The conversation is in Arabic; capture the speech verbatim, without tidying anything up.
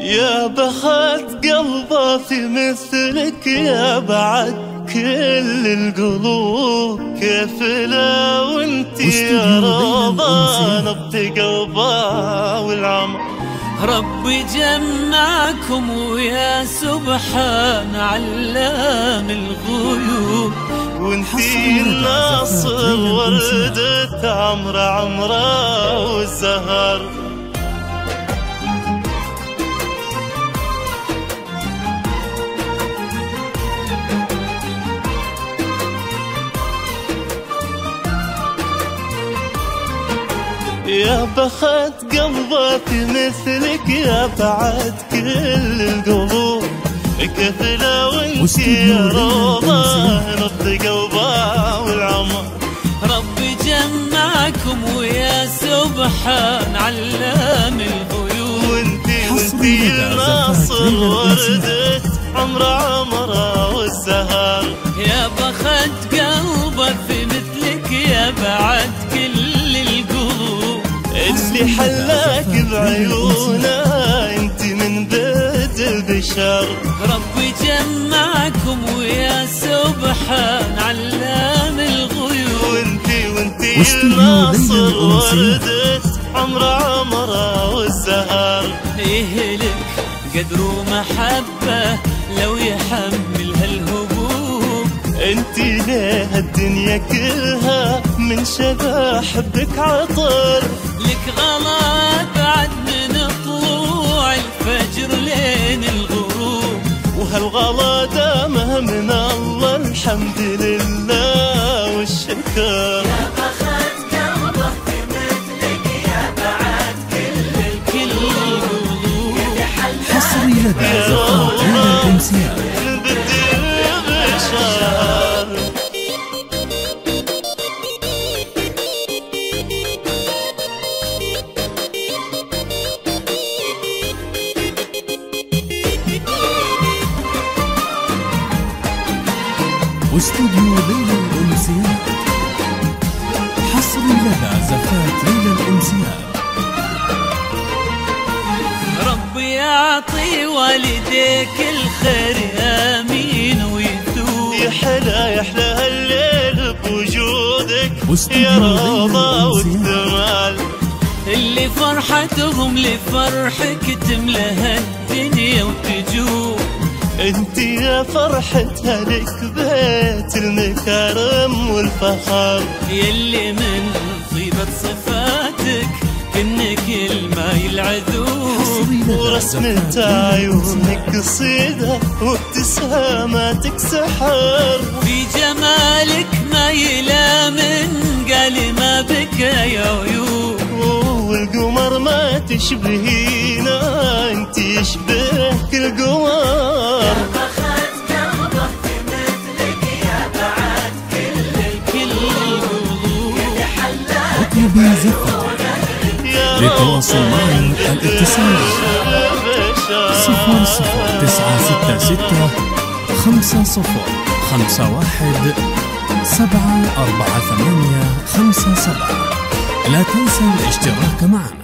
يا بخت قلبه في مثلك يا بعد كل القلوب، كيف لو انتي يا روضة نبض قلبه والعمر. ربي جمعكم ويا سبحان علام الغيوب، وانتي الناصر وردة عمرة عمرة والزهر. يا بخت قلبه في مثلك يا بعد كل القلوب، كيف لو انتي يا روضة نبض قلبه والعمر. ربي جمعكم ويا سبحان علام الغيوب، وانتي وانتي الناصر وردة عمرة عمرة والزهر. يا بخت قلبه في مثلك يا بعد كل القلوب، اللي حلاك بعيونه انتي من بيت البشر. ربي جمعكم ويا سبحان علام الغيوب، وانتي وانتي الناصر وردة عمرة عمرة والزهر. يهلك قدر ومحبة لو يحمل هالهبوب، انتي ليه الدنيا كلها من شبح بك عطر. لك غلا بعد من طلوع الفجر لين الغروب، وهالغلا دامه من الله الحمد لله والشكر. يا بخت قلبه في مثلك يا بعد كل القلوب، حصري لدى زفات ليلى الأمسية. واستوديو ليلى الأمسية، حصري لدى زفات ليلى الأمسية. ربي يعطي والديك الخير آمين ويثوب، يحلى يحلى هالليل بوجودك يا روضة والثمال. اللي فرحتهم لفرحك تملى الدنيا وتجوب، انتي يا فرحتها لك بيت المكارم والفخر. يلي من طيبة صفاتك كنك الماي العذوب، ورسمة عيونك قصيدة وابتساماتك سحر. في جمالك ما يلا من قال ما بك يا عيوب، والقمر ما تشبهينا انتي يشبهك القمر. يا بخت قلبه في مثلك يا بعد كل القلوب، اطلبي زفات. للتواصل معي الاتصال صفر صفر تسعة ستة ستة خمسة صفر خمسة واحد سبعة أربعة ثمانية خمسة سبعة. لا تنسى الاشتراك معنا.